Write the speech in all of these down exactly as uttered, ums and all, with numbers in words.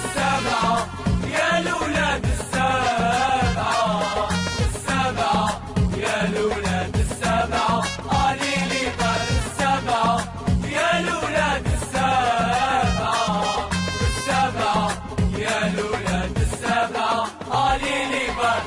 السبعة يا الولاد السبعة، السبعة يا الولاد السبعة، قليلي بر السبعة يا الولاد السبعة، السبعة يا الولاد السبعة، قليلي بر.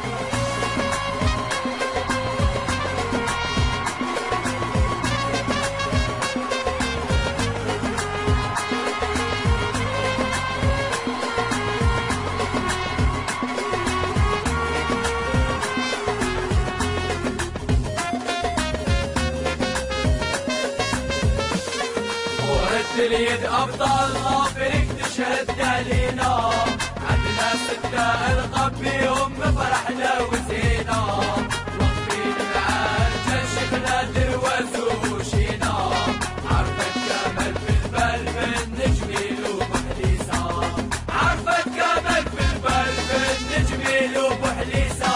اليد أبطال غافرك تشهد علينا، عندنا ستة ألقاب بيهم فرحنا وزينا، واقفين مع رجال شيخنا درواز وشينا، عرفت كمال في البال من جميل وبحليسة، عرفت كمال في البال من جميل وبحليسة.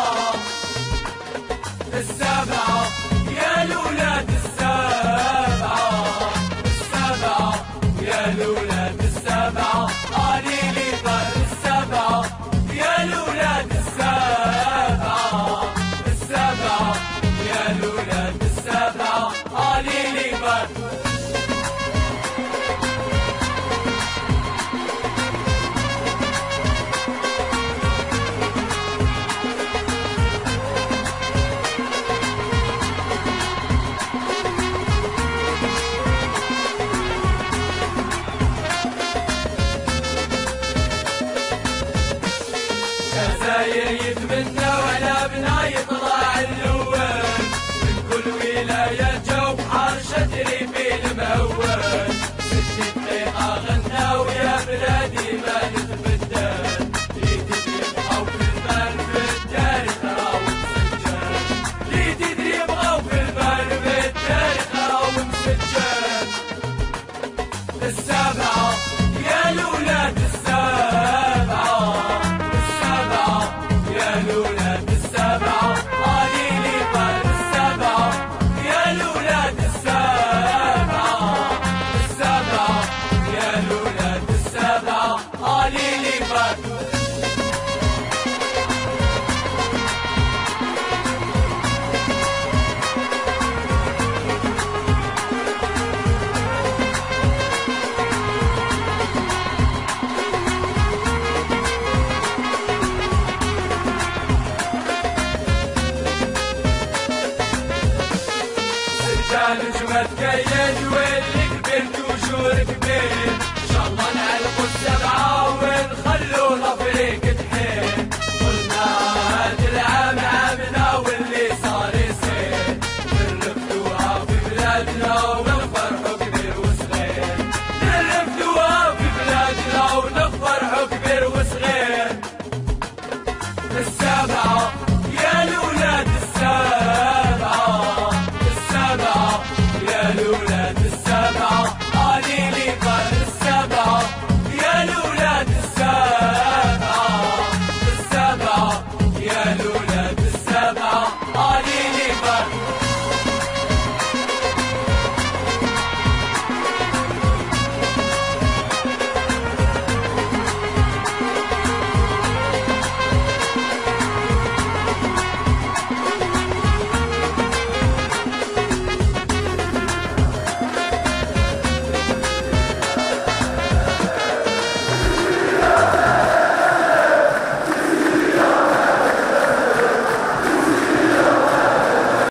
السبعة يا الولاد السبعة، السبعة يا الولاد السبعة، قليلي بر السبعة يا الولاد السبعة، السبعة يا الولاد السبعة، قليلي بر. جزاير يتمنى ولا بنا يطلع الأول، من كل ولاية جو بحر شجري في المهول، ست دقيقة غنى ويا بلادي ما نتبدل، لي تدري بغاو في البال في التاريخ راهو مسجل، لي تدري بغاو في البال في التاريخ راهو مسجل. السبعة يا الولاد السبعة، يا الولاد السبعة، قليلي بر السبعة يا الولاد السبعة، السبعة يا الولاد السبعة، قليلي بر.